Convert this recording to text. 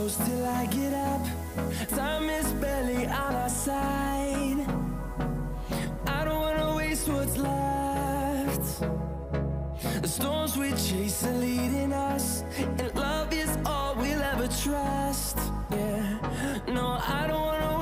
close till I get up. Time is barely on our side. I don't wanna waste what's left. The storms we chase are leading us, and love is all we'll ever trust. Yeah, no, I don't wanna